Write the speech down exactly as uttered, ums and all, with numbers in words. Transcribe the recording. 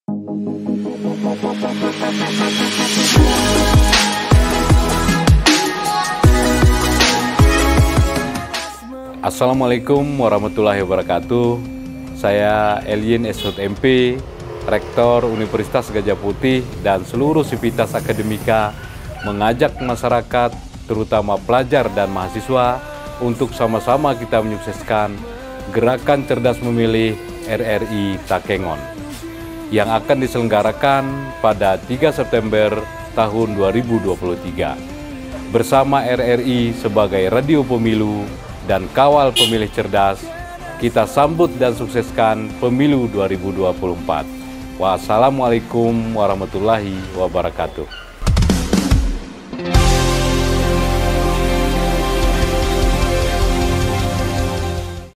Assalamualaikum warahmatullahi wabarakatuh. Saya Elyin S H M P, Rektor Universitas Gajah Putih dan seluruh sivitas akademika mengajak masyarakat, terutama pelajar dan mahasiswa, untuk sama-sama kita menyukseskan Gerakan Cerdas Memilih R R I Takengon yang akan diselenggarakan pada tiga September tahun dua ribu dua puluh tiga. Bersama R R I sebagai radio pemilu dan kawal pemilih cerdas, kita sambut dan sukseskan pemilu dua ribu dua puluh empat. Wassalamualaikum warahmatullahi wabarakatuh.